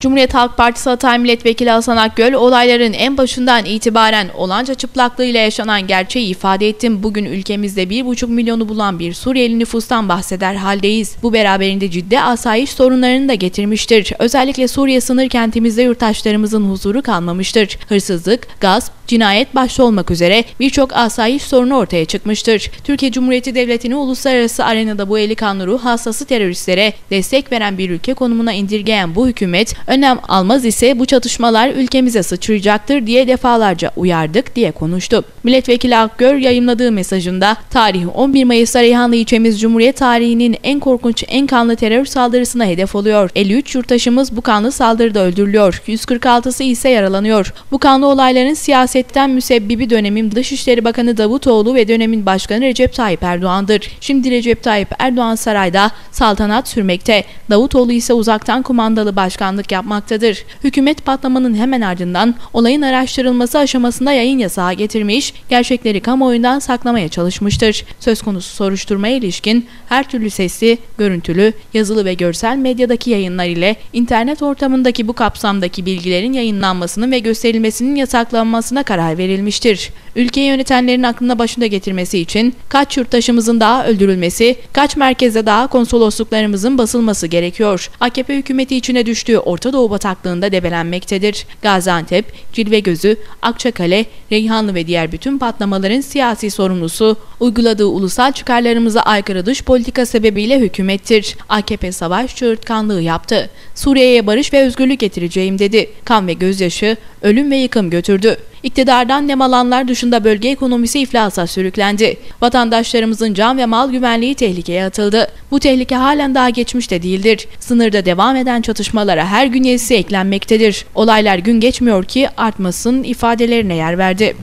Cumhuriyet Halk Partisi Hatay Milletvekili Hasan Akgöl, olayların en başından itibaren olanca çıplaklığıyla yaşanan gerçeği ifade ettim. Bugün ülkemizde 1,5 milyonu bulan bir Suriyeli nüfustan bahseder haldeyiz. Bu beraberinde ciddi asayiş sorunlarını da getirmiştir. Özellikle Suriye sınır kentimizde yurttaşlarımızın huzuru kalmamıştır. Hırsızlık, gasp, cinayet başta olmak üzere birçok asayiş sorunu ortaya çıkmıştır. Türkiye Cumhuriyeti Devleti'ni uluslararası arenada bu eli kanlı ruh hastası teröristlere destek veren bir ülke konumuna indirgeyen bu hükümet, önlem almaz ise bu çatışmalar ülkemize sıçrayacaktır diye defalarca uyardık diye konuştu. Milletvekili Akgöl yayımladığı mesajında tarih 11 Mayıs'ta Reyhanlı ilçemiz Cumhuriyet tarihinin en korkunç, en kanlı terör saldırısına hedef oluyor. 53 yurttaşımız bu kanlı saldırıda öldürülüyor. 146'sı ise yaralanıyor. Bu kanlı olayların siyasetten müsebbibi dönemin Dışişleri Bakanı Davutoğlu ve dönemin Başkanı Recep Tayyip Erdoğan'dır. Şimdi Recep Tayyip Erdoğan sarayda saltanat sürmekte. Davutoğlu ise uzaktan kumandalı başkanlık yapmaktadır. Hükümet patlamanın hemen ardından olayın araştırılması aşamasında yayın yasağı getirmiş, gerçekleri kamuoyundan saklamaya çalışmıştır. Söz konusu soruşturmaya ilişkin her türlü sesli, görüntülü, yazılı ve görsel medyadaki yayınlar ile internet ortamındaki bu kapsamdaki bilgilerin yayınlanmasının ve gösterilmesinin yasaklanmasına karar verilmiştir. Ülkeyi yönetenlerin aklına başında getirmesi için kaç yurttaşımızın daha öldürülmesi, kaç merkezde daha konsolosluklarımızın basılması gerekiyor. AKP hükümeti içine düştüğü Orta Doğu bataklığında debelenmektedir. Gaziantep, Cilvegözü, Akçakale, Reyhanlı ve diğer bütün patlamaların siyasi sorumlusu, uyguladığı ulusal çıkarlarımıza aykırı dış politika sebebiyle hükümettir. AKP savaş çığırtkanlığı yaptı. Suriye'ye barış ve özgürlük getireceğim dedi. Kan ve gözyaşı, ölüm ve yıkım götürdü. İktidardan nemalanlar dışında bölge ekonomisi iflasa sürüklendi. Vatandaşlarımızın can ve mal güvenliği tehlikeye atıldı. Bu tehlike halen daha geçmişte değildir. Sınırda devam eden çatışmalara her gün yenisi eklenmektedir. Olaylar gün geçmiyor ki artmasın ifadelerine yer verdi.